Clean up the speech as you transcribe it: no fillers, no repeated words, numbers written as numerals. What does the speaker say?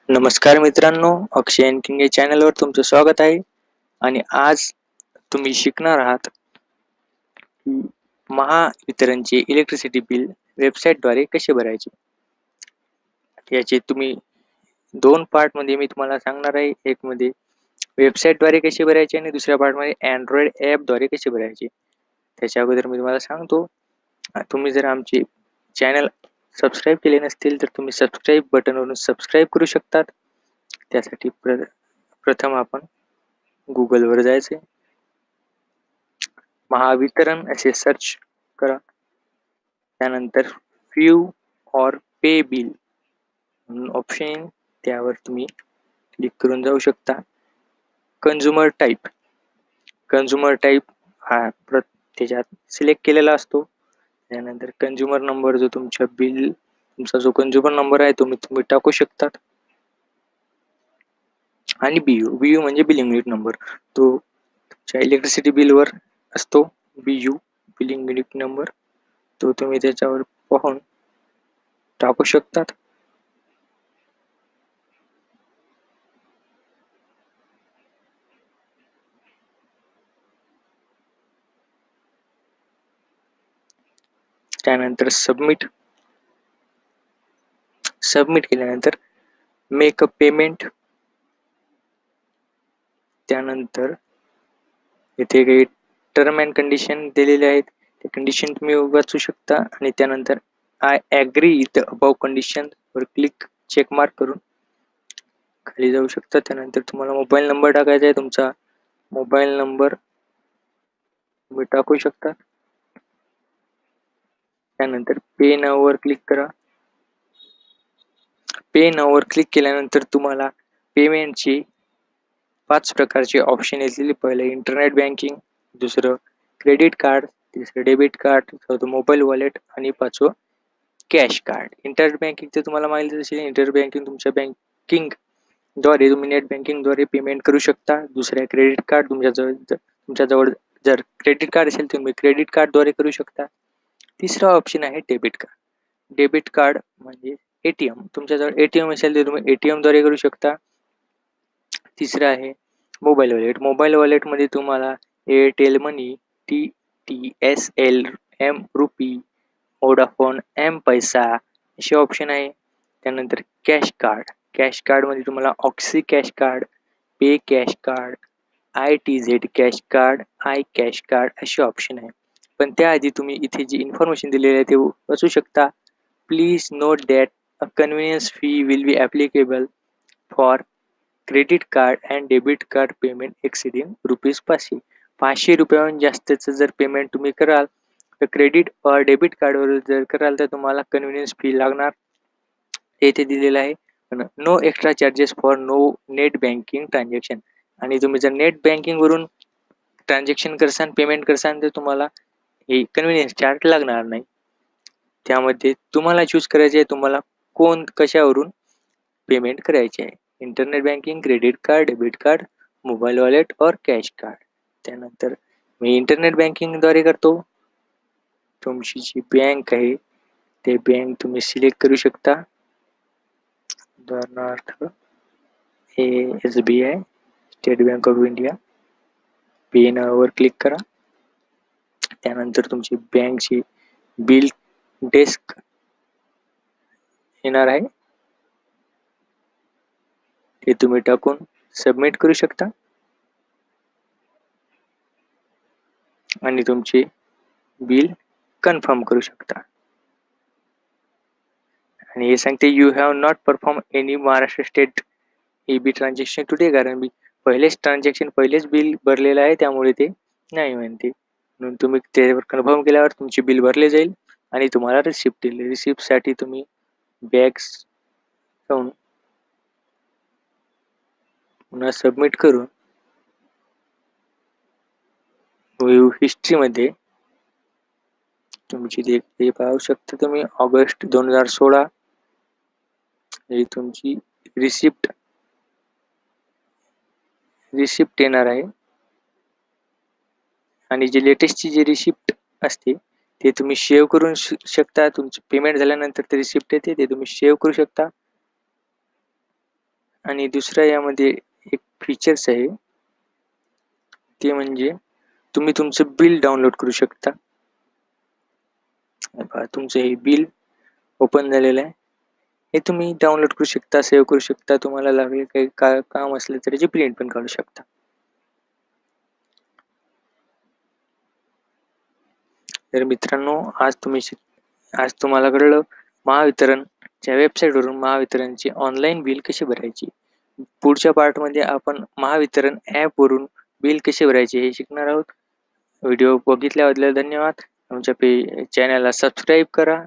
नमस्कार मित्रांनो, अक्षय एनकिंग या चॅनलवर तुमचं स्वागत आहे. आणि आज तुम्ही शिकणार आहात की महावितरणचे इलेक्ट्रिसिटी बिल वेबसाईटद्वारे कसे भरायचे. याचे तुम्ही दोन पार्टमध्ये मी तुम्हाला सांगणार आहे. एक मध्ये वेबसाईटद्वारे कसे भरायचे आणि दुसऱ्या पार्टमध्ये अँड्रॉइड ॲपद्वारे कसे भरायचे. त्याच्या अगोदर मी तुम्हाला सांगतो, तुम्ही जर आमचे चॅनल सबस्क्राईब केले नसतील तर तुम्ही सबस्क्राईब बटनवरून सबस्क्राईब करू शकतात. त्यासाठी प्रथम आपण गुगलवर जायचे, महावितरण असे सर्च करा. त्यानंतर व्ह्यू ऑर पे बिल म्हणून ऑप्शन येईल, त्यावर तुम्ही क्लिक करून जाऊ शकता. कंझ्युमर टाईप हा त्याच्यात सिलेक्ट केलेला असतो. त्यानंतर कंझ्युमर नंबर जो तुमचा जो कंझ्युमर नंबर आहे तुम्ही टाकू शकतात. आणि बीयू म्हणजे बिलिंग युनिट नंबर, तो तुमच्या इलेक्ट्रिसिटी बिलवर असतो. बीयू बिलिंग युनिट नंबर तो तुम्ही त्याच्यावर पाहून टाकू शकतात. त्यानंतर सबमिट केल्यानंतर मेक अ पेमेंट. त्यानंतर इथे काही टर्म अँड कंडिशन दिलेले आहेत, ते कंडिशन तुम्ही वाचू शकता. आणि त्यानंतर I agree with above condition वर चेक मार्क करून खाली जाऊ शकता. त्यानंतर तुम्हाला मोबाईल नंबर टाकायचा आहे, तुमचा मोबाईल नंबर तुम्ही टाकू शकता. त्यानंतर पे नाव वर क्लिक करा. पे नाव वर क्लिक केल्यानंतर तुम्हाला पेमेंटची 5 प्रकारचे ऑप्शन येतील. पहिलं इंटरनेट बँकिंग, दुसरं क्रेडिट कार्ड, तिसरं डेबिट कार्ड, चौथं मोबाईल वॉलेट आणि पाचवं कॅश कार्ड. इंटरनेट बँकिंगचं तुम्हाला माहिती असेल, इंटरनेट बँकिंग तुमच्या बँकिंगद्वारे तुम्ही नेट बँकिंगद्वारे पेमेंट करू शकता. दुसरं क्रेडिट कार्ड, तुमच्याजवळ जर क्रेडिट कार्ड असेल तुम्ही क्रेडिट कार्डद्वारे करू शकता. तिसरा ऑप्शन आहे डेबिट कार्ड. डेबिट कार्ड म्हणजे एटीएम, तुमच्याजवळ एटीएम असेल तर तुम्ही एटीएमद्वारे करू शकता. तिसरं आहे मोबाईल वॉलेट. मोबाईल वॉलेटमध्ये तुम्हाला Airtel money, TTSL, M rupee, Vodafone M पैसा असे ऑप्शन आहे. त्यानंतर कॅश कार्डमध्ये तुम्हाला oxicash card, pay cash card, ITZ cash card, I cash card असे ऑप्शन आहे. पण त्याआधी तुम्ही इथे जी इन्फॉर्मेशन दिलेली आहे ते वाचू शकता. Please note that a convenience fee will be applicable for credit card and debit card payment exceeding ₹500. 500 रुपयाहून जास्तचं जर पेमेंट तुम्ही कराल तर क्रेडिट और डेबिट कार्डवर जर कराल तर तुम्हाला कन्व्हिनियन्स फी लागणार, येथे दिलेलं आहे. No extra charges for no net banking transaction. आणि तुम्ही जर नेट बँकिंगवरून ट्रान्झॅक्शन करसान, पेमेंट करसान तर तुम्हाला हे कन्व्हिनियन्स चार्ज लागणार नाही. त्यामध्ये तुम्हाला चूज करायचे आहे तुम्हाला कशावरून पेमेंट करायचे आहे. Internet banking, credit card, debit card, mobile wallet और कॅश कार्ड. त्यानंतर मी इंटरनेट बँकिंगद्वारे करतो. तुमची जी बँक आहे ते बँक तुम्ही सिलेक्ट करू शकता. उदाहरणार्थ SBI, State Bank of India. Pay नावावर क्लिक करा. त्यानंतर तुमची बँकची बिल डेस्क येणार आहे, ते तुम्ही टाकून सबमिट करू शकता आणि तुमचे बिल कन्फर्म करू शकता. आणि हे सांगते you have not perform any Maharashtra state EB transaction today, कारण मी पहिलेच बिल भरलेलं आहे त्यामुळे ते नाही म्हणते. म्हणून तुम्ही त्यावर कन्फर्म केल्यावर तुमचे बिल भरले जाईल आणि तुम्हाला रिसिप्ट येईल. रिसिप्टसाठी तुम्ही बॅग्स जाऊन पुन्हा सबमिट करून व्ह्यू हिस्ट्रीमध्ये तुमची हे पाहू शकता. तुम्ही ऑगस्ट 2016 ही तुमची रिसिप्ट येणार आहे. आणि जी लेटेस्टची जी रिसिप्ट असते ते तुम्ही सेव्ह करून शकता. तुमचं पेमेंट झाल्यानंतर ते रिसिप्ट येते ते तुम्ही सेव्ह करू शकता. आणि दुसरा यामध्ये एक फीचर्स आहे, ते म्हणजे तुम्ही तुमचं बिल डाउनलोड करू शकता. तुमचं हे बिल ओपन झालेलं आहे. हे तुम्ही डाउनलोड करू शकता, सेव्ह करू शकता. तुम्हाला लागेल काही काम असलं तर त्याची प्रिंट पण काढू शकता. तर मित्रांनो, आज तुम्हाला कळलं महावितरणच्या वेबसाईटवरून महावितरणची ऑनलाईन बिल कशी भरायची. पुढच्या पार्टमध्ये आपण महावितरण ॲपवरून बिल कसे भरायचे हे शिकणार आहोत. व्हिडिओ बघितल्याबद्दल धन्यवाद. आमच्या चॅनलला सबस्क्राईब करा.